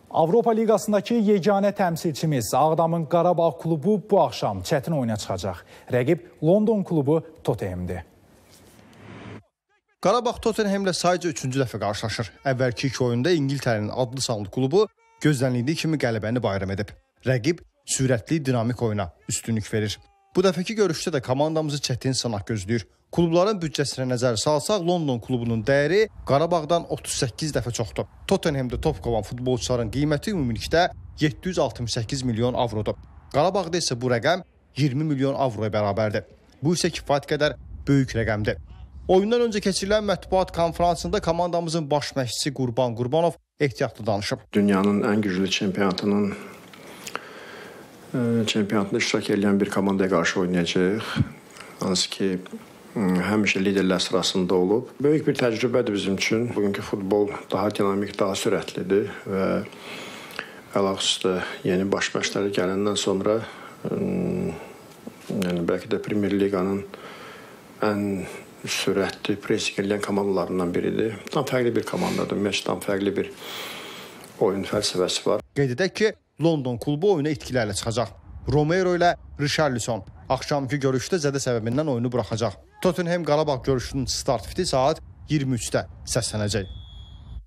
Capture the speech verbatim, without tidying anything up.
Avropa Liqasındakı yeganə təmsilçimiz Ağdamın Qarabağ klubu bu axşam çətin oyuna çıxacaq. Rəqib London klubu Tottenham'dir. Qarabağ Tottenham'lə sayıca üçüncü dəfə qarşılaşır. Əvvəlki iki oyunda İngiltərənin adlı sanlı klubu gözlənildiyi kimi qələbəni bayram edib. Rəqib sürətli, dinamik oyuna üstünlük verir. Bu dəfəki görüşdə də komandamızı çətin sınaq gözləyir. Klubların büdcəsinə nəzər salsaq, London klubunun dəyəri Qarabağdan otuz səkkiz dəfə çoxdur. Tottenham'da top qovan futbolçuların qiyməti ümumilikdə yeddi yüz altmış səkkiz milyon avrodur. Qarabağda isə bu rəqəm iyirmi milyon avroya bərabərdir. Bu isə kifayət qədər böyük rəqəmdir. Oyundan öncə keçirilən mətbuat konferansında komandamızın baş məşqçisi Qurban Qurbanov ehtiyatlı danışıb. Dünyanın ən güclü çempionatının çempionatında iştirak edən bir komandaya qarşı oynayacaq. Hansı ki, həmişə liderlər sırasında olub. Böyük bir təcrübədir bizim üçün. Bugünkü futbol daha dinamik, daha sürətlidir və əlaqüstə yeni baş məşqçilər gələndən sonra yəni bəlkə də Premier Liqanın ən sürətli, pressing edən komandalarından biridir. Tam fərqli bir komandadır. Məşq tam fərqli bir oyun fəlsəfəsi var. Qeyd edək ki, London klubu oyuna itkilərlə çıxacaq. Romero ilə Richarlison axşamki görüşdə zədə səbəbindən oyunu buraxacaq. Tottenham Qarabağ görüşünün start fiti saat iyirmi üçdə səslənəcək.